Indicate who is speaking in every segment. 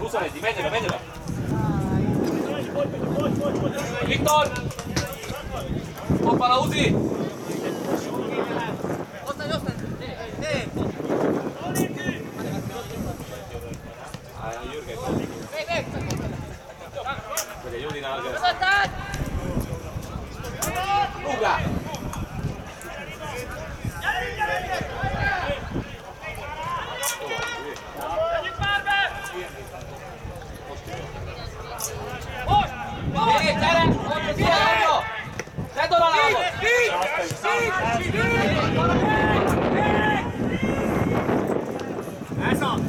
Speaker 1: 21-ig, menj oda, menj oda! Viktor! Ott van a Uzi! Állj, Jürgen! Vagy a Julinál kell. Ugrál! Még, gyere! Ott az irányba! Tedd oda lábot! Ez az!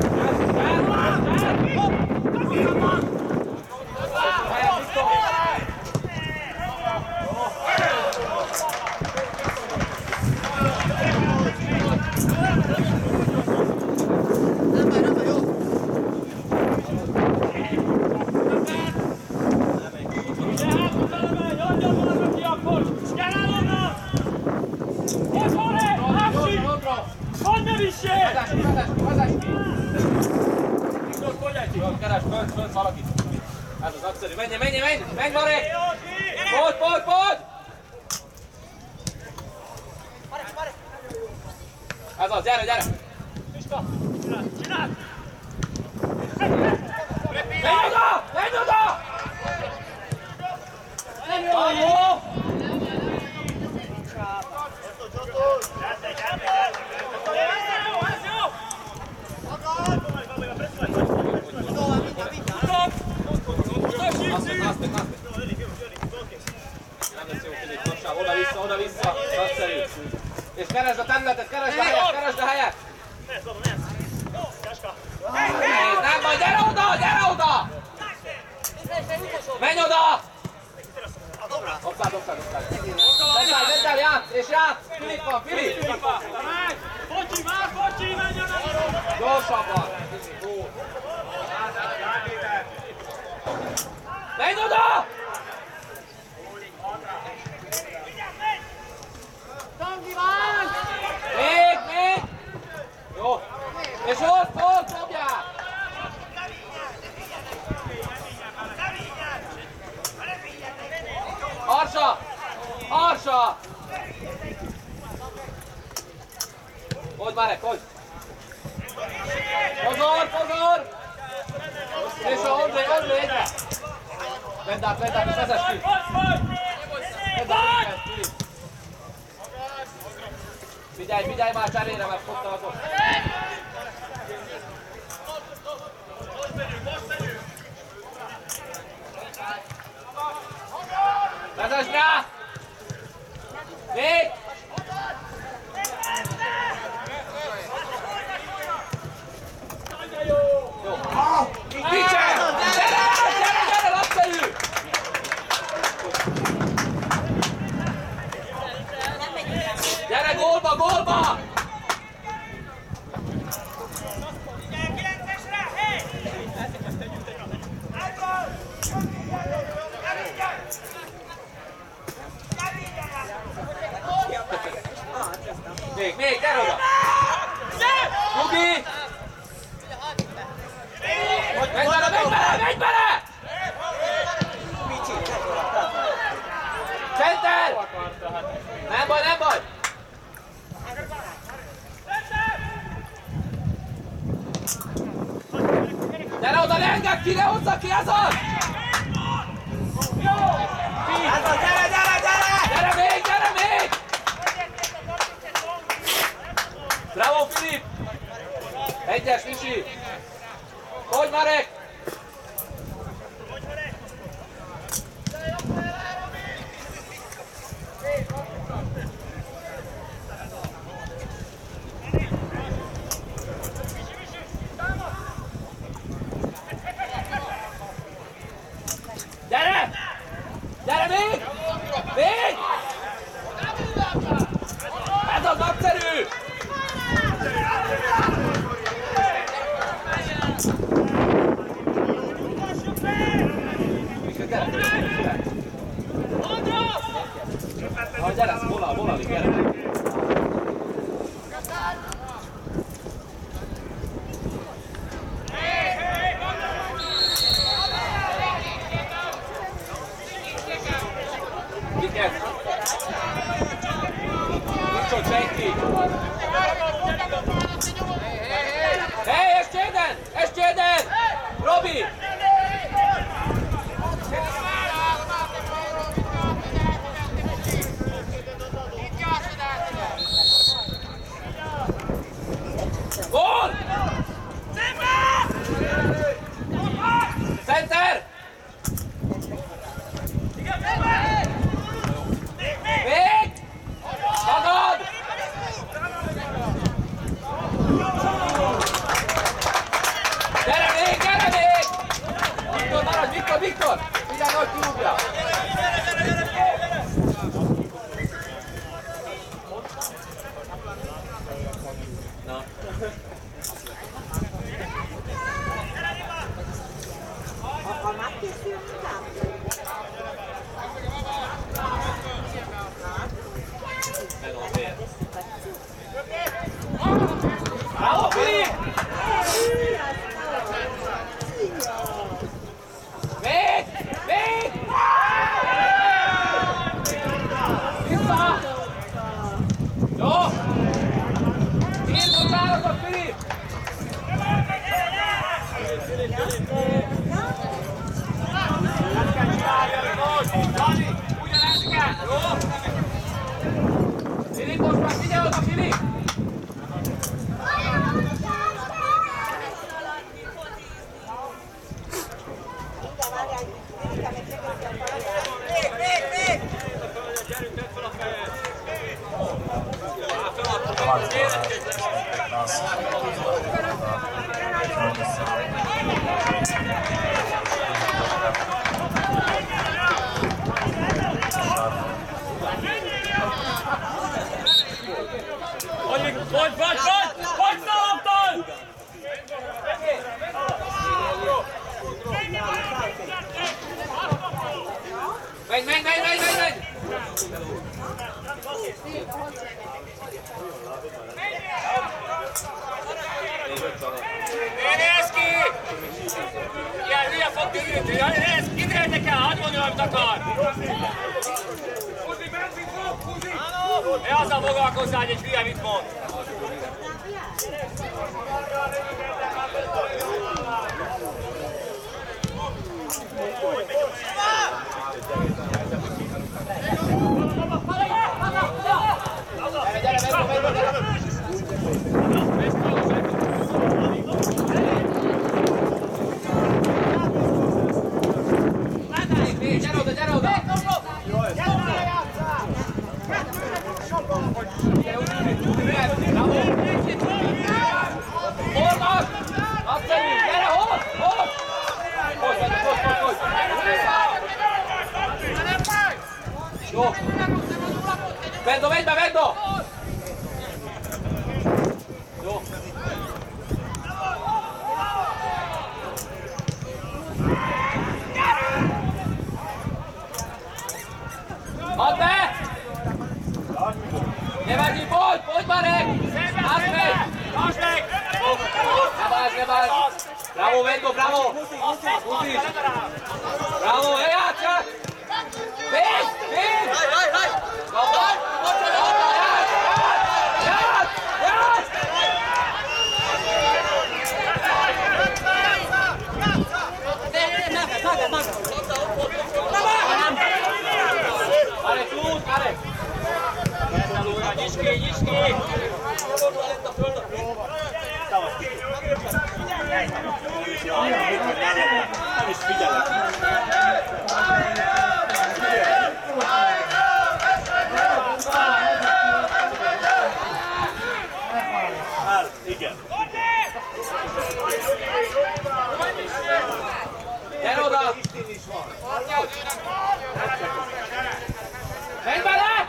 Speaker 1: Keres, fönt valakit! Ez az nagyszerű! Menj, menj, menj! Menj, Marek! Pont! Ez az, gyere, gyere! Csináld! Menj oda! Menj oda! Jó! Oda-vissza, nagyszerű! És keresd a területet, keresd a helyet! Nem baj, gyere oda! Menj oda! Dobszád! Vedd el, játsz! Filip van, Filip!
Speaker 2: Bocsi, menj oda!
Speaker 1: Gyorsabban! Menj oda! Még! Jó! És ott dobjál! Harsa! Hogy Marek, hogy? Pozor! És a Ondrej egyre! Vedd át, és vezess ki! Figyelj már cserére, mert fogtalakos! Vezess rá! Még! Jó! Gyere, nagyszerű! Gyere, gólba! Még, gyere oda! Luki! Menj bele! Center! Nem baj! Gyere oda, ne engedd ki, ne hozzak ki, ez az! Gyere még! Bravo, Filip! Egyes, Misi! Hogy Marek! Gyere még! Ez az nagyszerű! Gyere, volali, gyere! Filip, most már figyelj oda, Filip! Menj!
Speaker 2: Nézd ki! Ilyen hülye fog tűnni! Nézd, kidérni kell, hadd mondja, amit akar! Ne azzal foglalkozzál, hogy egy hülye mit mond!
Speaker 1: Gyere oda! Orvas! Nagyszerű! Gyere, hoz! Jó! Vendo, menj be, Vendo! Jó! Add be! Ne várj, folyt Marek! Ásd meg! Ne várj! Bravo, Vendo, bravo! Uzi! Bravo, játsz! Vész! Marek, lúd, Marek!
Speaker 2: Nyisd ki!
Speaker 3: Nem is figyelek. Igen.
Speaker 1: Gyere oda! Menj bele!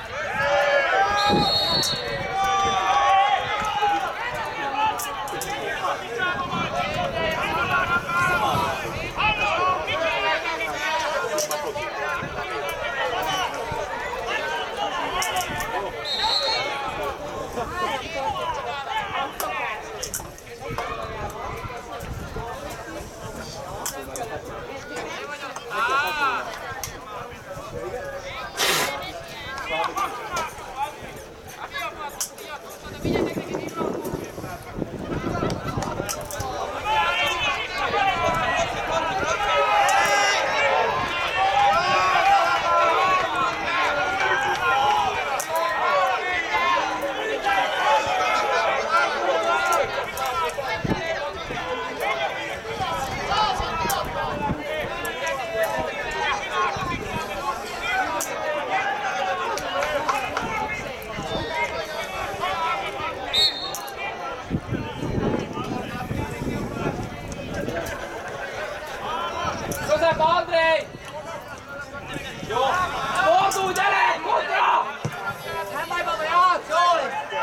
Speaker 1: Andrei! Jó! Fordulj, gyere! Kontra! Nem baj, baba, játsz! Jól!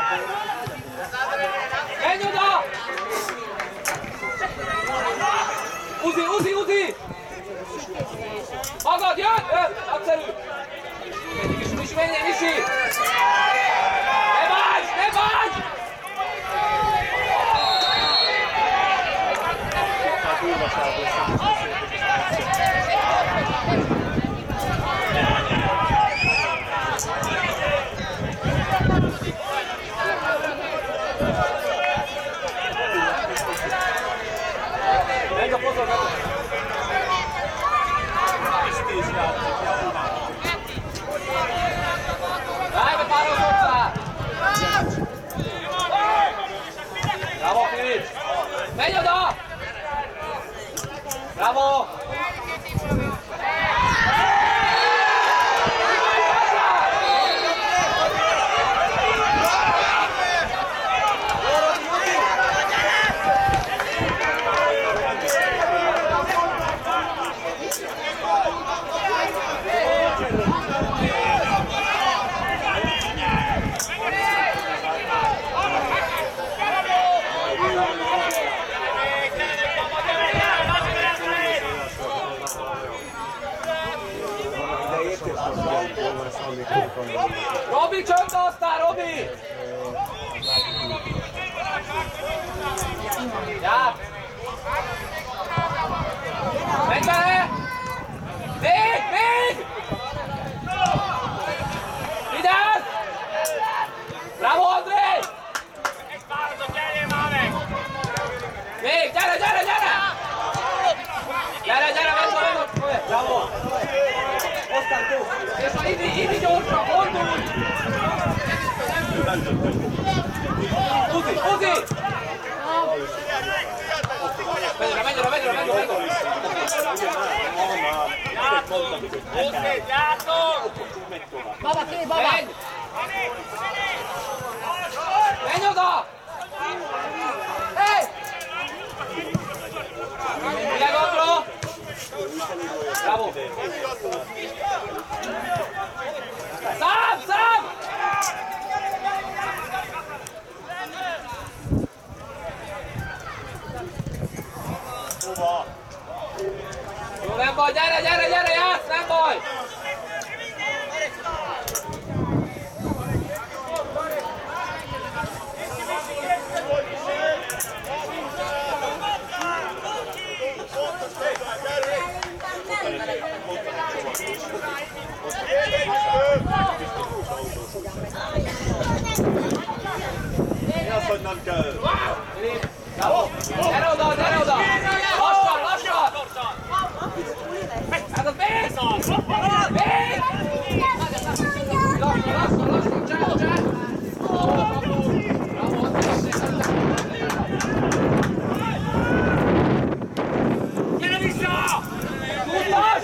Speaker 1: Menj oda! Uzi! Magad, jön! Nagyszerű! Misi, menjél, Misi! Ne vágj! Venga, pozor, venga! Robi, csönd aztán, Robi! Jár! Menj bele! Még! Vigyázz! Bravo, André!
Speaker 2: Egy páratot gyerjél már meg!
Speaker 1: Még, gyere! Gyere, bravo! És ha így gyorsan, fordulj! Uzi! Menj!
Speaker 2: Játok!
Speaker 4: Baba, ki, baba!
Speaker 1: Menj oda! Hey! Vigyázz, Andró! Bravo! Szám! Jó, nem baj, gyere, játsz, nem baj!
Speaker 3: Mi az, hogy nem kell?
Speaker 1: Gyere oda! Lassan! Hát az még! Lassan! Csá!
Speaker 2: Gyere vissza!
Speaker 1: Tudod!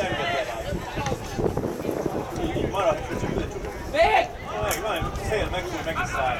Speaker 3: Így marad, csak
Speaker 1: Még!
Speaker 3: Van, szél, meg is száll.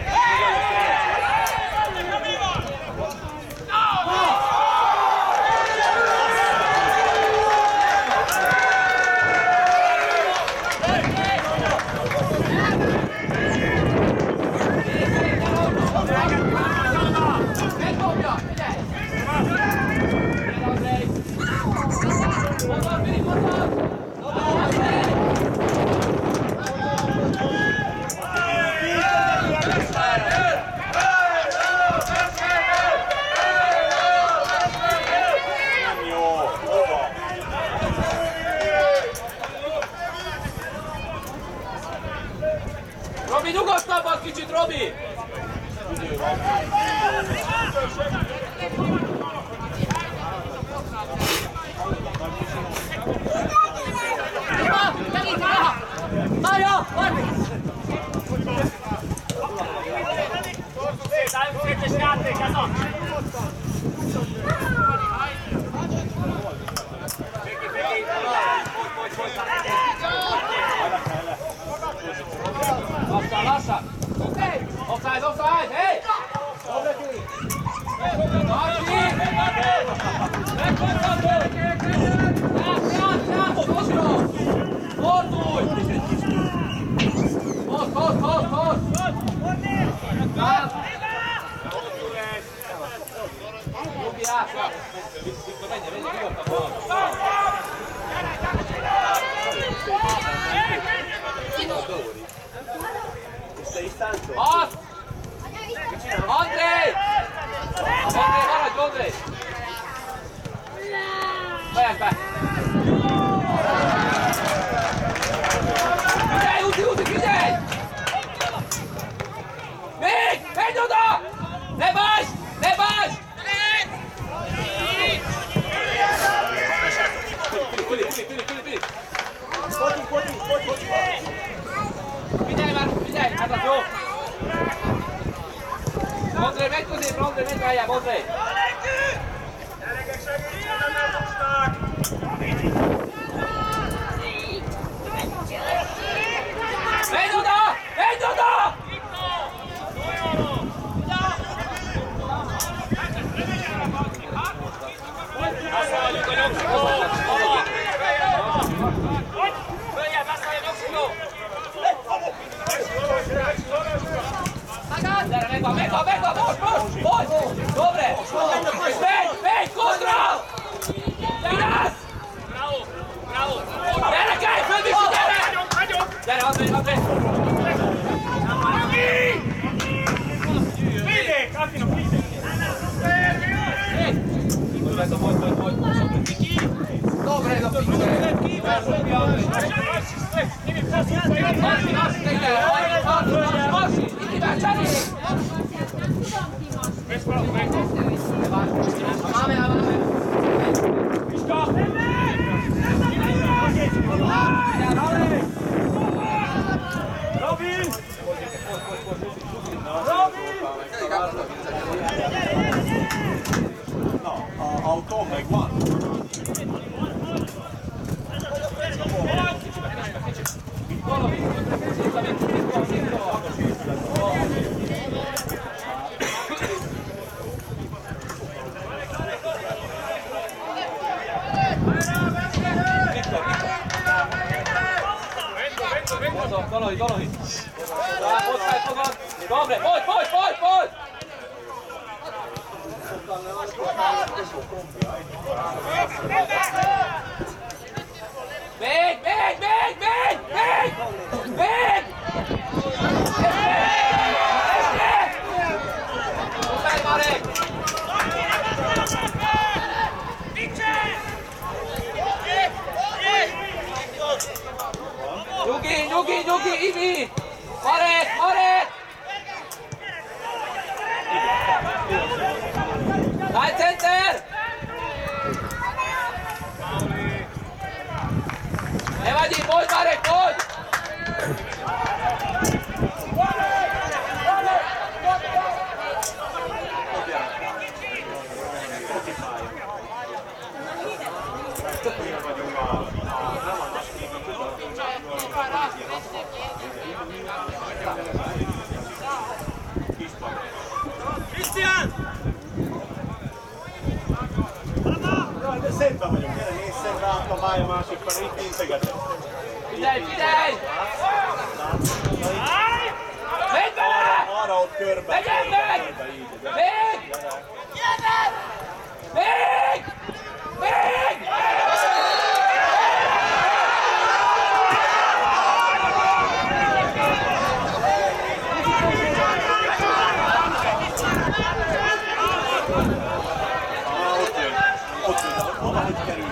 Speaker 1: Robi, nyugodtabban kicsit, Robi!
Speaker 2: Szétes játék ez a!
Speaker 1: Lassan! Offside! Hey! Marci! Játsz! Fordulj! Hoz! Robi, átsa! Viktor, menj, nyugodtabban! Az! André! Maradj, André! Fejezd be! Figyelj, figyelj! Még! Menj oda! Ne bánsd! Figyelj, hát az jó! André, menj középre, André, menj rájába, André! Menj oda!
Speaker 2: Beszálljunk a nyugszikó! Följebb, beszálj a nyugszikó!
Speaker 1: Gyere, megvan, most! Dobre! Menj, kontra! Vigyázz!
Speaker 2: Bravo!
Speaker 1: Gyere, kelj, földviszi, gyere! Gyere, André!
Speaker 2: Vigyék! Akinak vigyék!
Speaker 1: Dobre do piče! Marci, idź Marczanie! Mamy.
Speaker 2: Robin!
Speaker 3: No, autó megvan.
Speaker 1: Dolahi! Rápozzál fogad! Dobre, pojď! Még! Muszáj, Marek! Nyugi, Ivi! Marek! Daj center! Nevadí, pojď Marek, pojď!
Speaker 2: Krisztián!
Speaker 3: De szépen vagyok, gyere, nézz szembe, átkabálja másik felé, itt integetek.
Speaker 1: Figyelj! Menj bele!
Speaker 3: Arra ott körbe.
Speaker 1: Legyen meg! Még!
Speaker 3: Ott jön, valahogy kerül.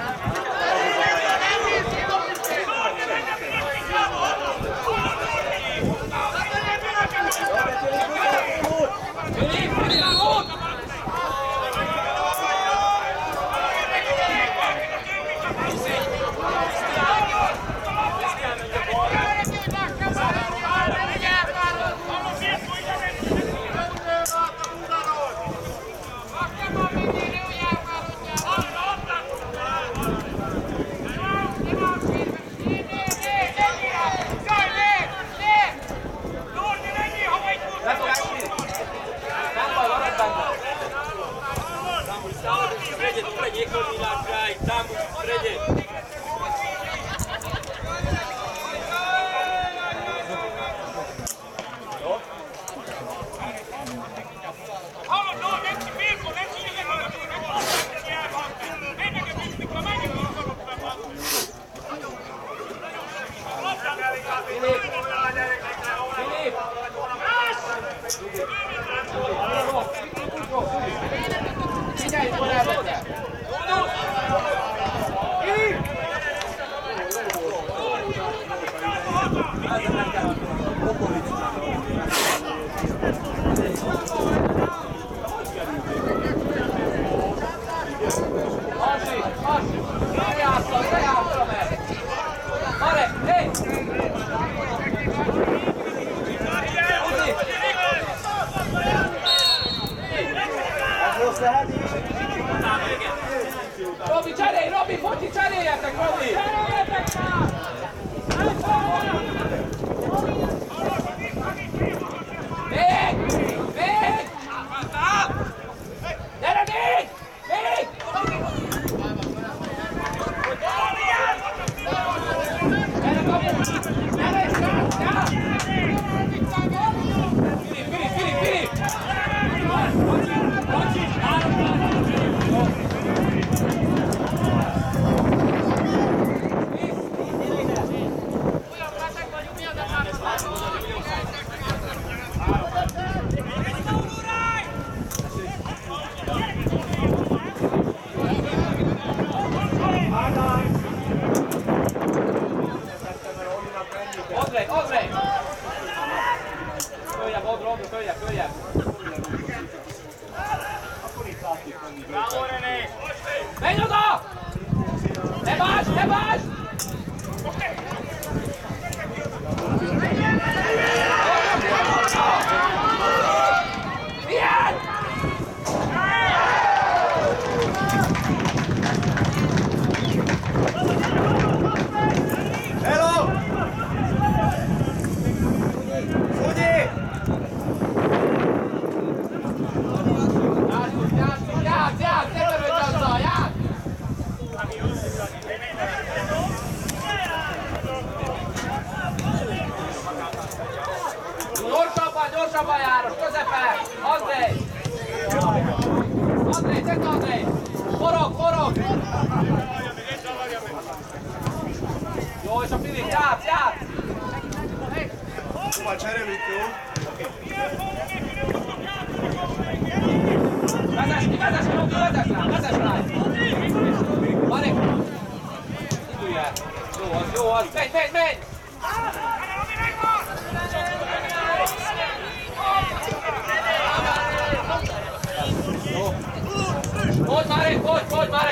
Speaker 1: Figyelj, korábban! Rejátszom meg! Marek, hé! Robi, focsi, cseréljetek, Robi! Még! följebb.
Speaker 2: Bravo, René!
Speaker 1: Menj oda! Ne más! Milyen?
Speaker 3: Hello! Fugyi!
Speaker 1: Játsz, ne törődj azzal, játsz! Gyorsabban János, közepe! Andrei, tedd Andrei! Forog! Jó, és a Filip, játsz!
Speaker 3: Szóval cserélünk, jó?
Speaker 1: Vezess rá! Marek! Jó az! Menj! Fogd Marek!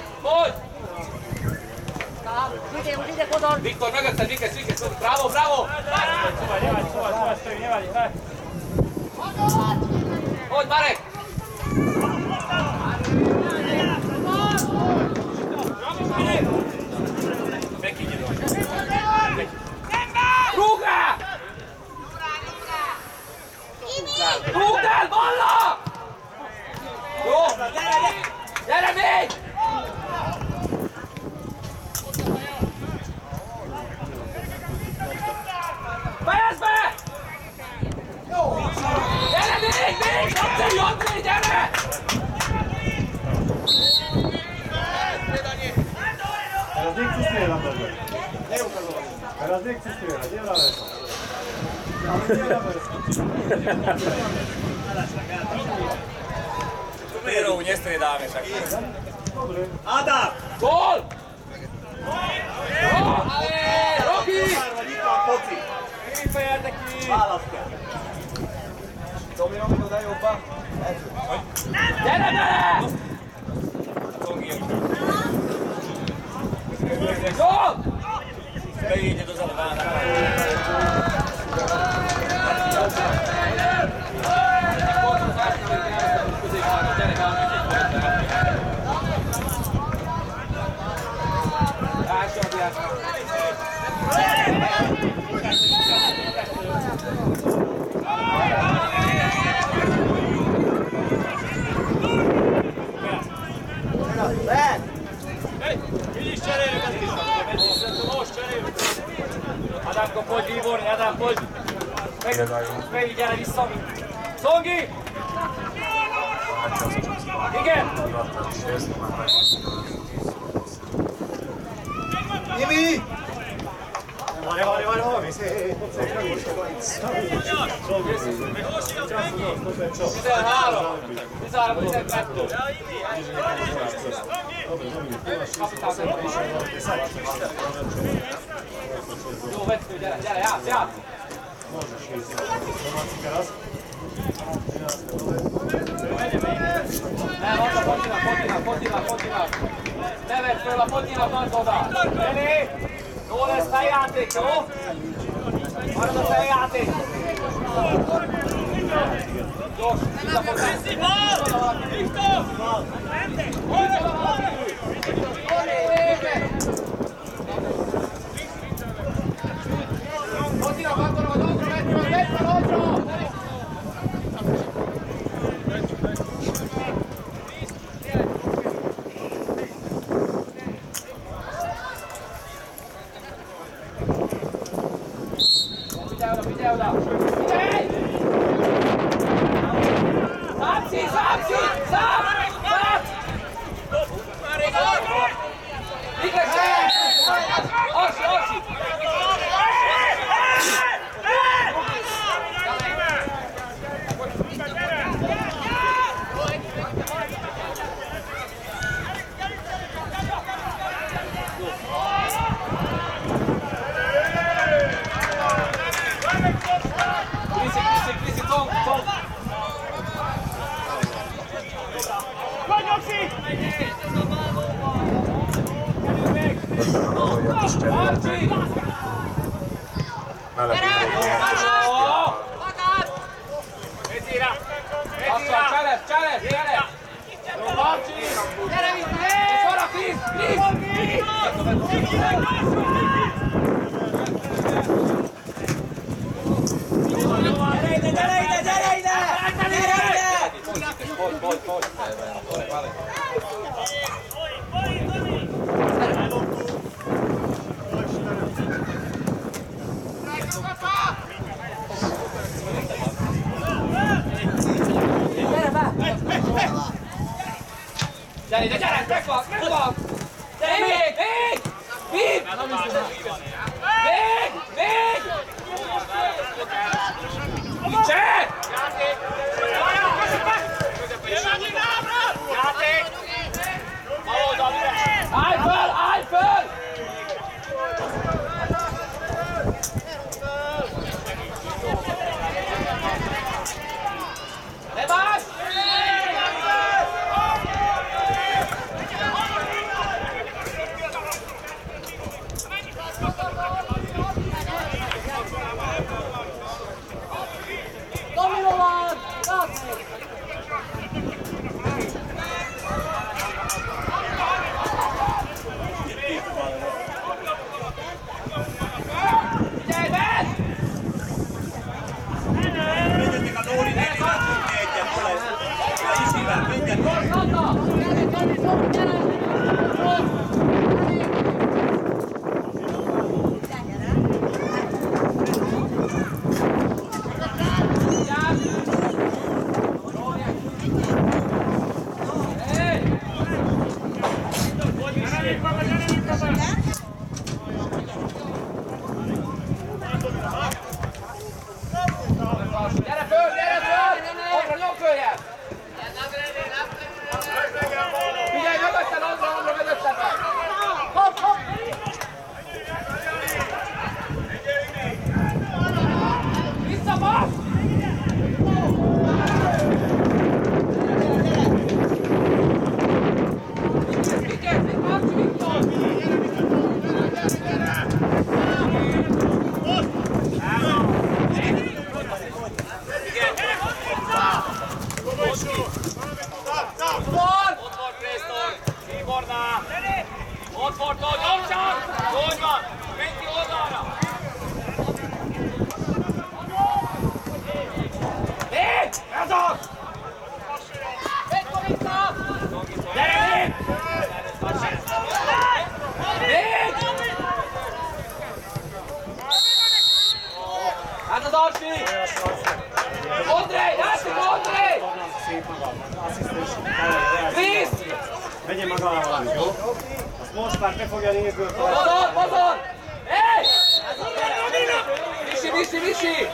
Speaker 4: Vigyél, Kodor!
Speaker 1: Viktor, mögötted, bravo! Fogd Marek! Rúgd el, Balla! Jó! Gyere még! Fejezd be! Gyere még! Andrei, gyere!
Speaker 3: Teraz niech ci strzela, dobrze. Teraz niech ci strzela, nie ma lepszego.
Speaker 2: Vero, nie stoi dáme však. Adam!
Speaker 1: Gól! Rocky!
Speaker 2: Fejezd ki!
Speaker 3: Választ kell. Tomi, oda jobban.
Speaker 1: Gyere bele! Gól!
Speaker 2: Beígyed az advának. Adamko, pojď výborně, Adam, pojď. Pejdi, dělej vissza. Songi! Igen!
Speaker 3: Jimmy! Vale, mi sei...
Speaker 1: 13-12. Jó, vettő, gyere, játsz! Nem, ott a Fotinak! Ne vedd föl a Fotinak, add oda!
Speaker 2: René! Jó lesz feljáték, jó? Marad a feljáték!
Speaker 1: Gyors, visszafogás!
Speaker 2: Viktor!
Speaker 1: Fotinak, akkor a dolgra vedd fel oldra! Figyelj oda! Figyelj! Szápsz! Arsi! Kriszi, Szong! Marci! Lassan, cselep! Jó, Marci!
Speaker 4: Gyere vissza!
Speaker 1: És arra, Krisz! Gyere, megvan! Még! Még! Cseh! Állj föl! Lebás!
Speaker 4: Dominó van! Kapsz!
Speaker 1: Figyelj, vedd!
Speaker 3: Menjetek a Nóri, ne tartsunk egyet, hol ez? Isivel, menjetek!
Speaker 1: Gyere föl! Andra, nyom följebb! Figyelj, mögötted, Andra, mögötted meg!
Speaker 4: Hopp!
Speaker 1: Vissza, Bas! Viktor, Marci, Viktor!
Speaker 2: Ott volt Preston, Tibornál! Ott volt, nyomcsak! Úgy van! Menj ki oldalra!
Speaker 1: Még! Ez az! Gyere, még! Még! Hát az Arsi! Andrej! Lássuk, Andrej!
Speaker 3: Szép magam, asszisztens.
Speaker 1: Krisz!
Speaker 3: Vegye magával, jó? Azt most már be fogja nézni.
Speaker 1: Bazar! Hey! Visi!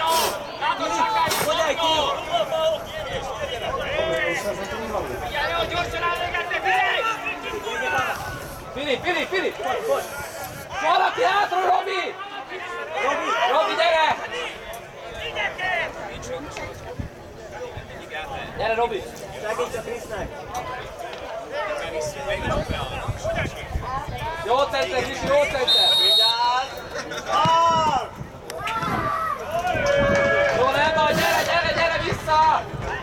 Speaker 2: Odáig ki! Figyelj, hogy gyorsan elvégettek, figyelj!
Speaker 1: Fili! Valaki hátra, Robi! Robi, gyere! Gyere, Robi!
Speaker 3: Segíts a Krisznek!
Speaker 1: Jó center, Visi, jó center! Jó, nem baj, gyere, vissza!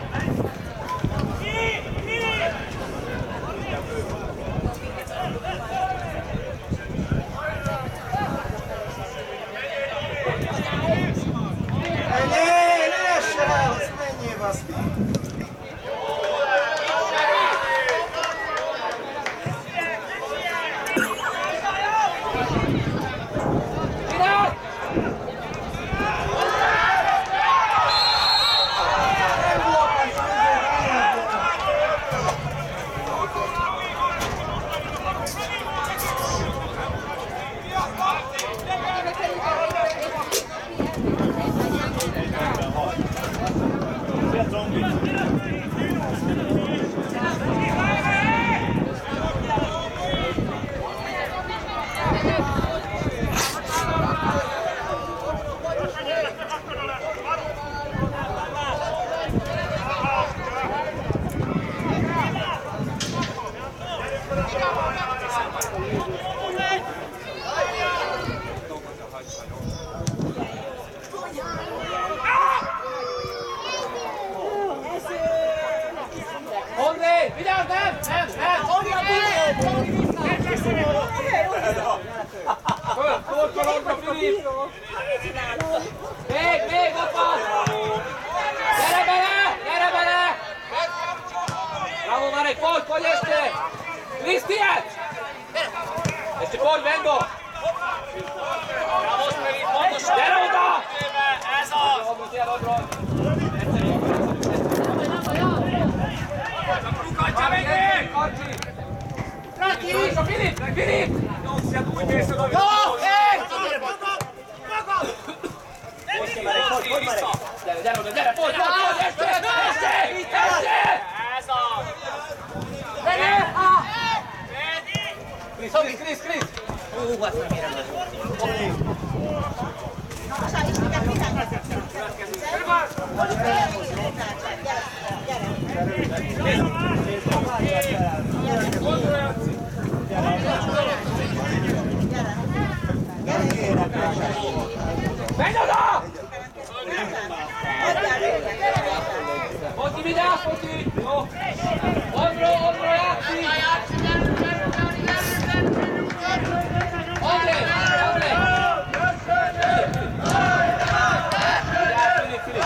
Speaker 3: Ne essen el, azt menjél, baszki!
Speaker 1: Csináld! Szorkolódra, Filip! Még, ott van! Gyere bele! Bravo, Marek, pojď ještě! Kristián! Ještě pojď, Vendo!
Speaker 2: Bravo, Spirit, pontosan!
Speaker 1: Gyere oda!
Speaker 2: Ez az! Rukadja meg még!
Speaker 1: Filip!
Speaker 2: Úgy nézed, hogy...
Speaker 1: Gyere, pojď, este!
Speaker 2: Ez az!
Speaker 1: Krisz! Menj oda! Poti, vigyázz, Poti! Jó! Oldról játszik! André! Filip!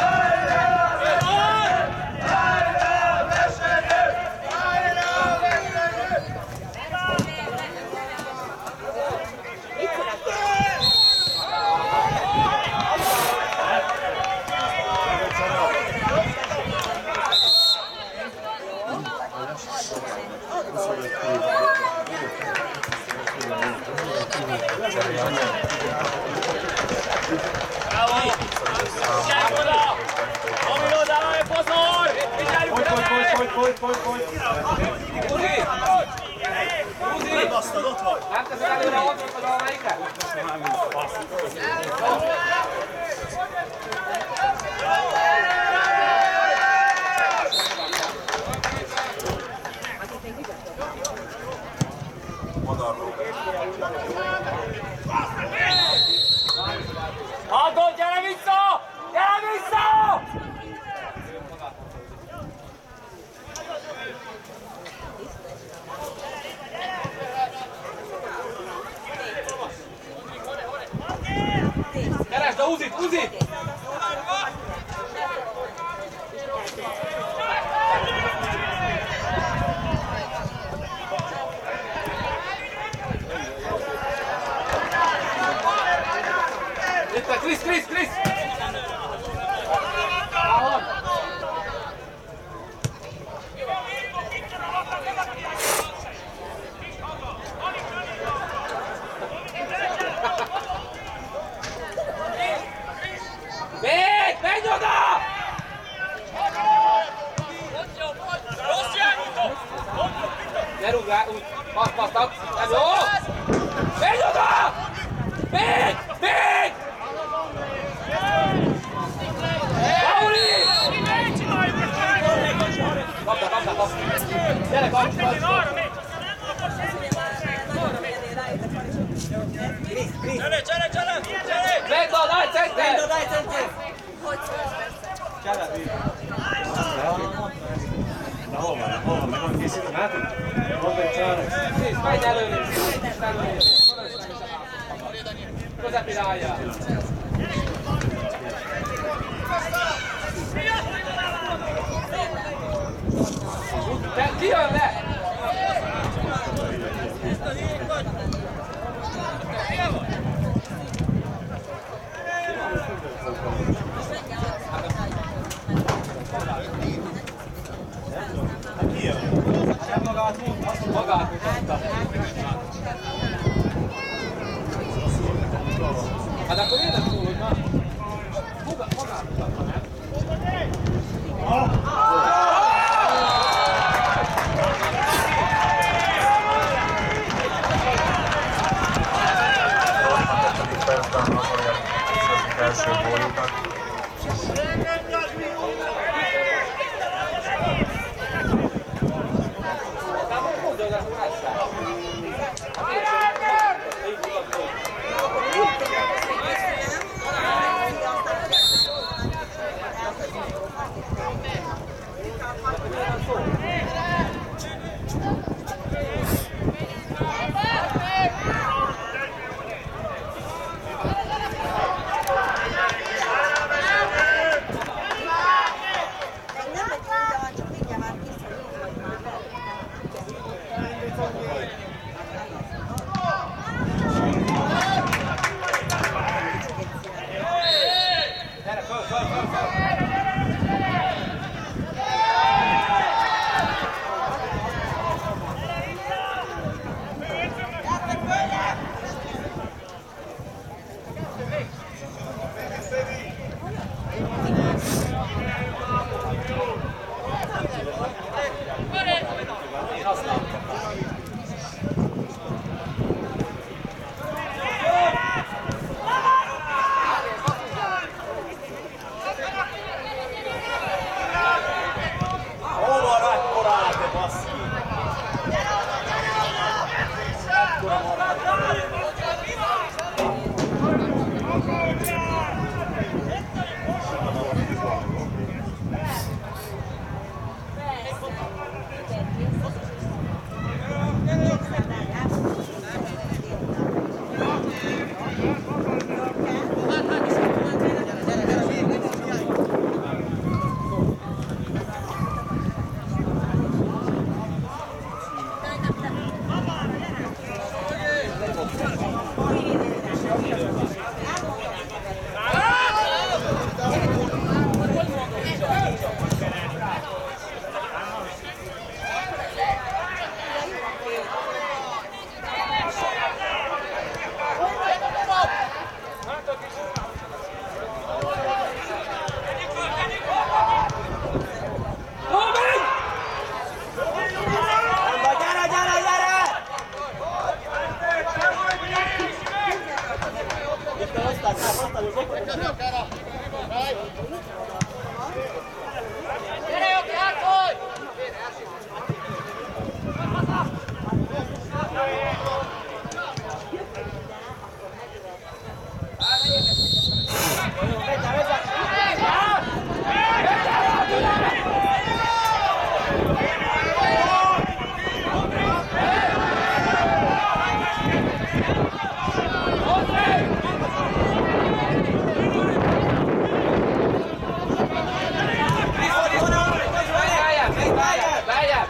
Speaker 2: Bravo! Figyelj oda! Dominó, dávaj, pozor! Figyeljünk
Speaker 3: Folyt!
Speaker 1: Uzi!
Speaker 3: Basztad, ott vagy!
Speaker 1: Nem teszed előre ott, vagy valamelyikre?
Speaker 2: Hallod, gyere vissza!
Speaker 1: Keresd a Uzit! Itt van, Krisz! Ahol? Menj oda! Ne rúgj rá, úgy, passz, nem jó! Menj oda! Még! Lauri! Kapd! Gyere, kapd!
Speaker 2: Csere!
Speaker 1: Vendo, daj center!
Speaker 3: Na hol van? Meg van készítve, látod? Mondd egy csárat.
Speaker 1: Menj előre! Közepére álljál! Ki jön le? Magát mutatta. Hát akkor miért nem szól, hogy már? Magát mutatta, nem?
Speaker 5: Percben akarják az első gólukat.
Speaker 3: Hova rakkorál, te baszki?
Speaker 4: Gyere, Joki, átfoly!
Speaker 1: Beljebb!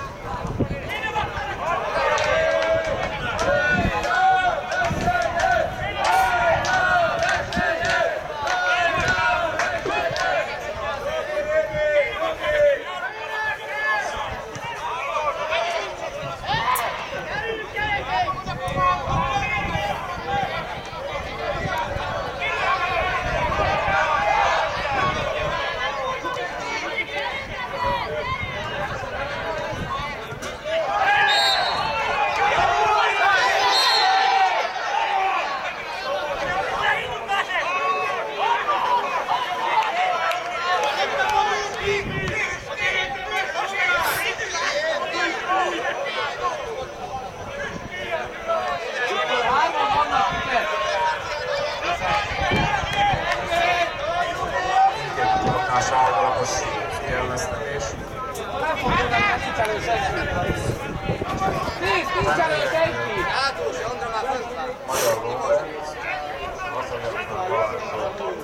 Speaker 5: Kapás állapos figyelmeztetés.
Speaker 1: Nem fogod meg, nincs elő senki. Nincs elő senki!
Speaker 5: Magyar Robert. Azonyatok Balázsról.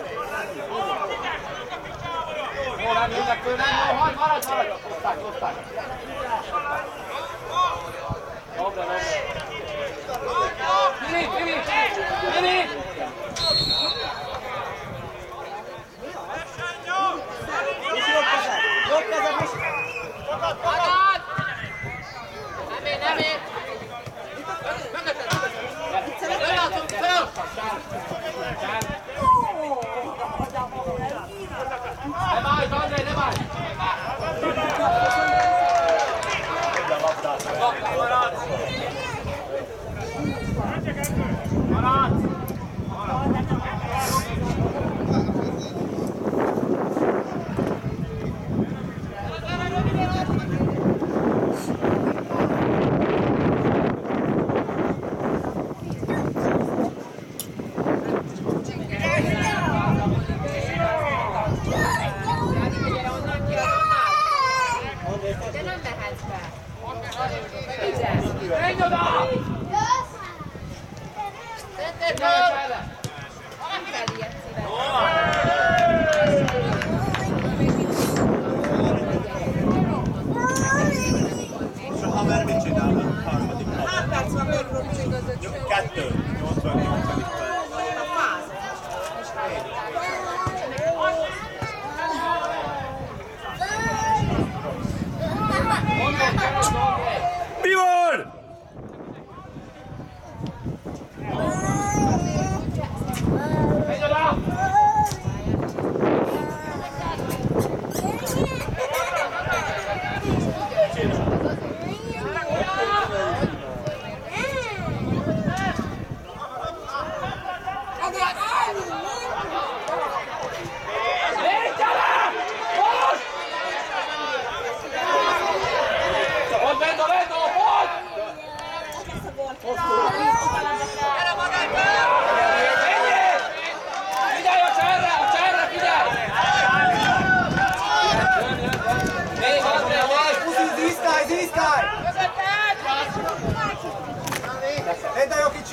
Speaker 1: Jó, nem jönnek föl, nem jó, hagyd, maradj! Oszták. Dobra. Vili! Magad! Nem ér! Mögötted! Föl! Nem állj, André, nem állj!
Speaker 3: Marad!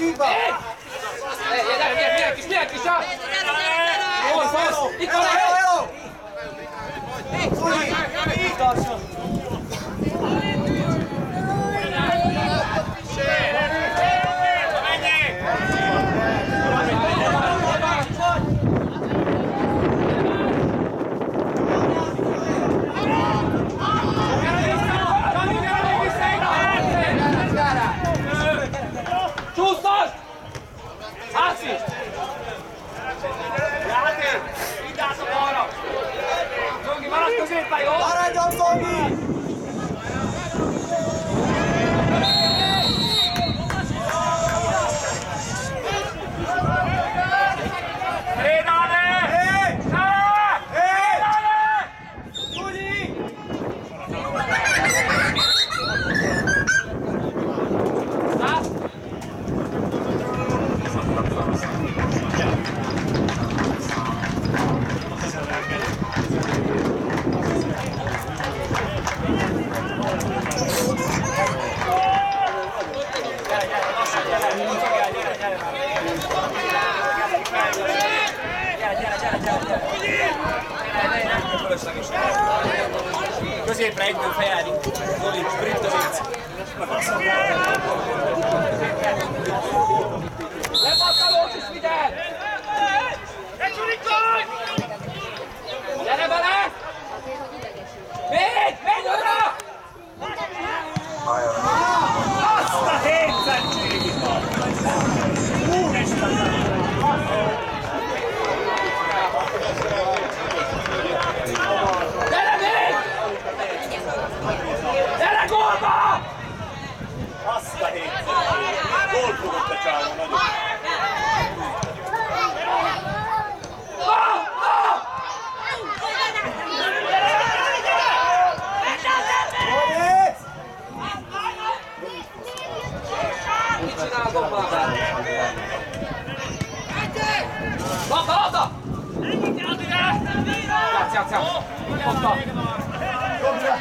Speaker 1: Milyen kis a? Jó, itt van a hely! Csúsztos! Hászi!
Speaker 2: Játék! Vigyázzatok arra! Zongi, maradj középen, jó?
Speaker 6: Maradjon, Zongi!
Speaker 2: Középre egyből fejállni. Zoli, sprintovic.
Speaker 1: Lepasszalós is figyel! Gyere bele! Védj! Védj oda!
Speaker 3: Azt a 7 centségig van! Úristen!
Speaker 1: Gyere, védj! Gyere, gólba!
Speaker 3: Azt a 7 centségig! Gól fogott a csávon nagyon!
Speaker 1: Mit csinál Gombában? Labda! Játsz! Hozzá!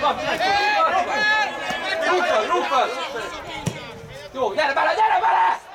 Speaker 1: Rúg föl! Jó, gyere bele!